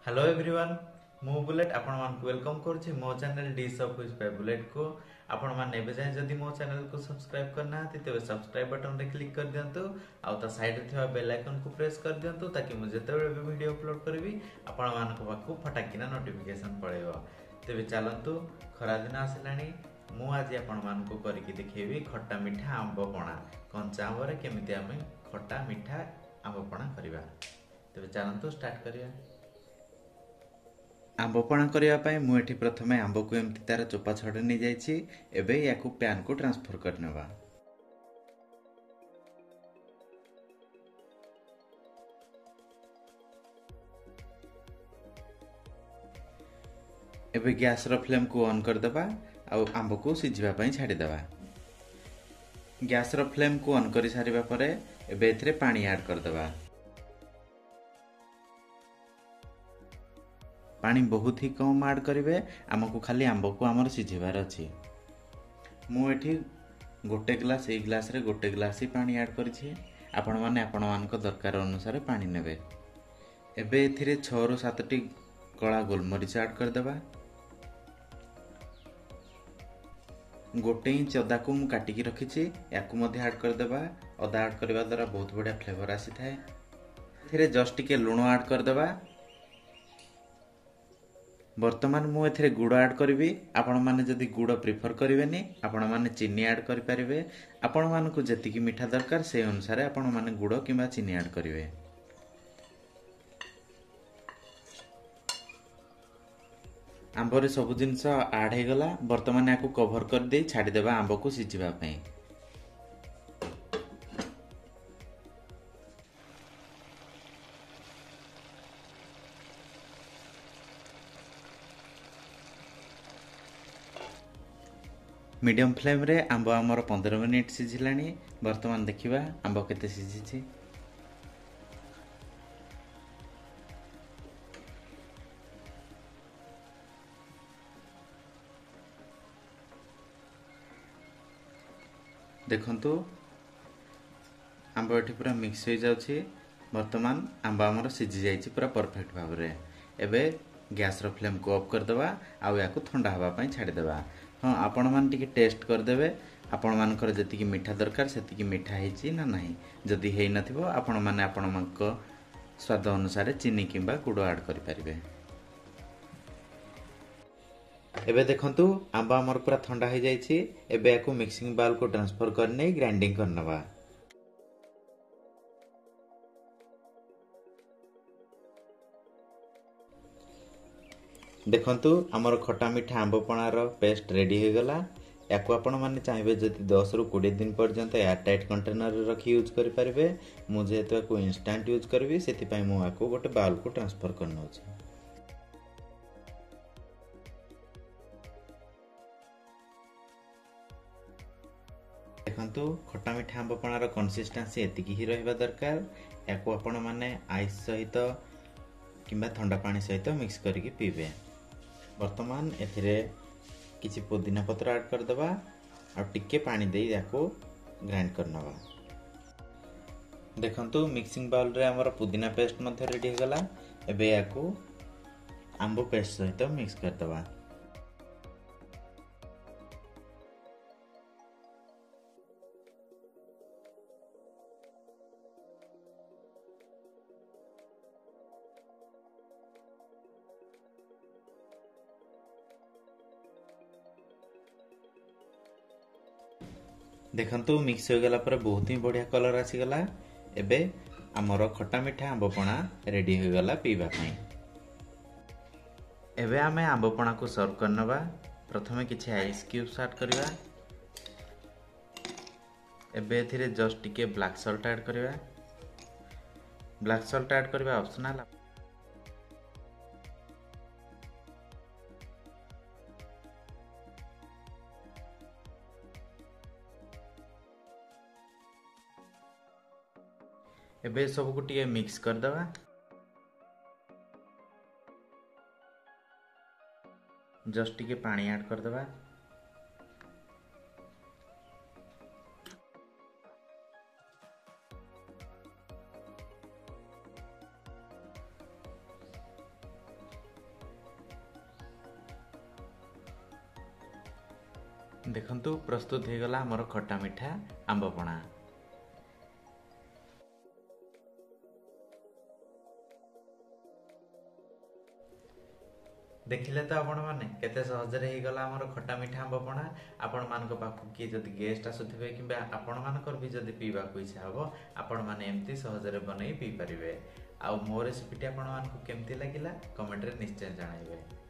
Hello everyone मु bullet आपण मानक वेलकम करूछि मो चैनल डिश ऑफ विच बाय बुलेट को आपण माने एबे जाय जदी मो चैनल को सब्सक्राइब करना हति तबे सब्सक्राइब बटन रे क्लिक कर दियंतु आ ता साइड रे थिबा बेल आइकन को प्रेस कर दियंतु ताकि मु जेतेबेले भी वीडियो अपलोड करबी आपण मानक पाखु फटाकिना नोटिफिकेशन पळेबो। तबे चलंतु खरा दिन आसिलानी मु आज आपण मानक करके देखैबी खट्टा मीठा आंब पणा कंचा आंब रे केमिति आमे खट्टा मीठा आंब पणा करबा। तबे चलंतु स्टार्ट करिया। आंबपणा करने मुझे प्रथम आंब को एमती तार चोपा छड़े नहीं जाइए। एबे याकू पैन को ट्रांसफर करनेबा। एबे गैस रो फ्लेम को ऑन कर देबा आ आंब को सिझिबा पई छाडी देबा। गैस रो फ्लेम को ऑन कर सारिबा परे एबे एथिरे पानी ऐड कर देबा। पानी बहुत ही कम ऐड करेंगे आमको खाली आंब को आमर सिझेबार अच्छी। मुझे गोटे ग्लास ए ग्लास रे गोटे ग्लास ही पानी ऐड करिछि। आपण माने आपण मानक दरकार अनुसार पानी नेबे। एबे एथिरे 6 ରୁ 7 टी कला गोलमरीच ऐड कर देबा। गोटे इंच अदा को मु काटिकी रखिछि याकू मध्ये ऐड कर देबा। अदा ऐड करबा द्वारा बहुत बढ़िया फ्लेवर आसी थाए। एथिरे जस्ट टिके लूण ऐड कर देबा। वर्तमान मु एथिरे गुड़ ऐड करी। आपण माने जदि गुड़ प्रिफर करेनि आपण माने चीनी ऐड करि परिबे। आपण मानकु जेतिकी मीठा दरकार से अनुसार आपण माने गुड़ किबा चीनी ऐड करिवे। आंबरे सब जिंस ऐड हे गला। वर्तमान याकू कवर कर दे छाडी देबा आंब को सिझिबा पई। मीडियम फ्लेम रे आंब आमर 15 मिनिट सिझिलानी। वर्तमान देखिबा आंब केते सिझिछि। देखंतु आंब एठी पूरा मिक्स हो जाउछि। वर्तमान आंब आमर सिझि जाइछि पूरा परफेक्ट भाव रे। एबे गैस रो फ्लेम को ऑफ कर देबा आ याकू ठंडा हवा पई छाडी देबा। हाँ आपण मान टिके टेस्ट कर देबे आपण मानकर जतिकी मीठा दरकार सेतिकी मीठा हेछि ना नाही। जदि हेइ नथिबो आपण माने आपण मानक स्वाद अनुसार चीनी किंबा गुड़ ऐड करि परिबे। एबे देखंतु आंबा हमर पूरा ठंडा हो जाइछि। एबे याकू मिक्सिंग बाउल को ट्रांसफर करने ग्राइंडिंग करनबा। देखंतु हमर खट्टा मीठा आंब पणार पेस्ट रेडी हो गला। याकू आपण माने चाहिबे जदि 10 ରୁ 20 दिन पर्यंत एयर टाइट कंटेनर रे रखी यूज करि परिबे। मु जेहेतु याकू इंस्टेंट यूज करबी सेति पई मु याकू गोटे बाउल को ट्रांसफर करनोछि। देखंतु खट्टा मीठा आंब पणार कंसिस्टेंसी एतिकी ही रहबा दरकार। याकू आपण माने आइस सहित किंबा ठंडा पानी सहित मिक्स करके पीबे। वर्तमान एथिरे किछि पुदीना पत्र ऐड कर देबा और टिके पानी दे याको ग्राइंड करनबा। देखंतु मिक्सिंग बाउल रे हमर पुदीना पेस्ट मध्ये रेडी हो गला। एबे याको आंबो पेस्ट सहित मिक्स कर देबा। देखंतु मिक्स हो गला पर बहुत ही बढ़िया कलर आसी गला। एबे हमर खट्टा मीठा आंब पणा रेडी हो गला पीबा पई। एबे आमे आंब पणा को सर्व करनबा। प्रथमे किछि आइस क्यूब्स ऐड करबा। एबे एथिरे जस्ट टिके ब्लैक सॉल्ट ऐड करबा। ब्लैक सॉल्ट ऐड करबा ऑप्शनल। एबे सब को टिके मिक्स कर देबा। जस्ट टिके पानी ऐड कर देबा। देखंतु प्रस्तुत हो गला हमर खट्टा मिठा आंब पणा। देखिले तो आपण माने केते सहजरे हो गला हमर खट्टा मिठा आंब पणा। आपण मानको पाखु कि जदि गेस्ट आसुथिबे किबा आपण मानकर भी जदि पीबा को इच्छा हबो आपण माने एम्ति सहजरे बनै पी परिबे। आ मो रेसिपीटी आपण मानको केमति लागिला कमेंट रे निश्चय जणाइबे।